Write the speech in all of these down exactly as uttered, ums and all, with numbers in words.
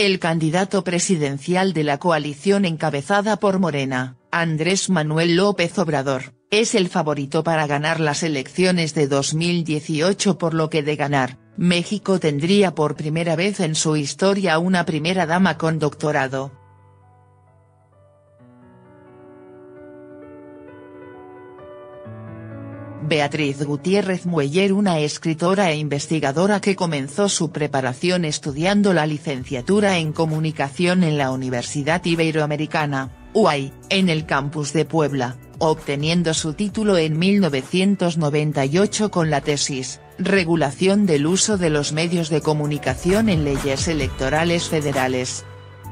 El candidato presidencial de la coalición encabezada por Morena, Andrés Manuel López Obrador, es el favorito para ganar las elecciones de dos mil dieciocho, por lo que de ganar, México tendría por primera vez en su historia una primera dama con doctorado. Beatriz Gutiérrez Mueller, una escritora e investigadora que comenzó su preparación estudiando la licenciatura en Comunicación en la Universidad Iberoamericana, U A I, en el campus de Puebla, obteniendo su título en mil novecientos noventa y ocho con la tesis, Regulación del uso de los medios de comunicación en leyes electorales federales.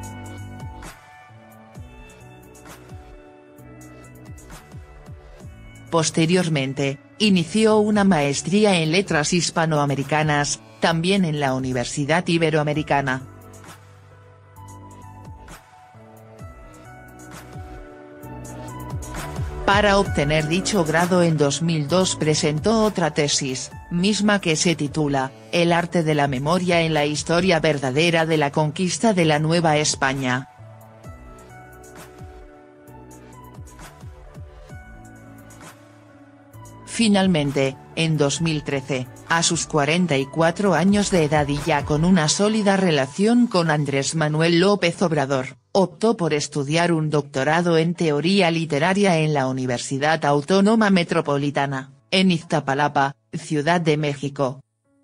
Posteriormente, inició una maestría en Letras Hispanoamericanas, también en la Universidad Iberoamericana. Para obtener dicho grado en dos mil dos presentó otra tesis, misma que se titula, El arte de la memoria en la historia verdadera de la conquista de la Nueva España. Finalmente, en dos mil trece, a sus cuarenta y cuatro años de edad y ya con una sólida relación con Andrés Manuel López Obrador, optó por estudiar un doctorado en teoría literaria en la Universidad Autónoma Metropolitana, en Iztapalapa, Ciudad de México.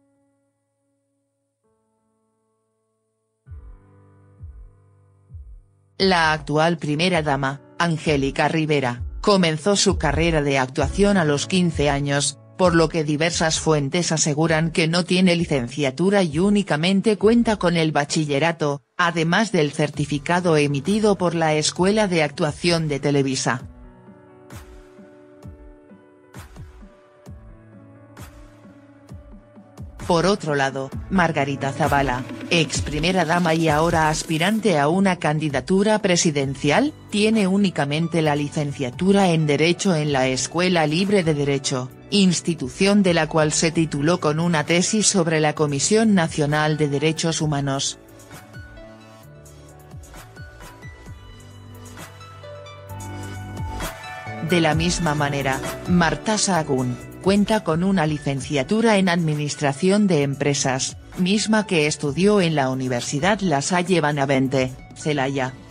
La actual primera dama, Angélica Rivera, comenzó su carrera de actuación a los quince años, por lo que diversas fuentes aseguran que no tiene licenciatura y únicamente cuenta con el bachillerato, además del certificado emitido por la Escuela de Actuación de Televisa. Por otro lado, Margarita Zavala, ex primera dama y ahora aspirante a una candidatura presidencial, tiene únicamente la licenciatura en Derecho en la Escuela Libre de Derecho, institución de la cual se tituló con una tesis sobre la Comisión Nacional de Derechos Humanos. De la misma manera, Marta Sahagún cuenta con una licenciatura en Administración de Empresas, misma que estudió en la Universidad La Salle Benavente, Celaya.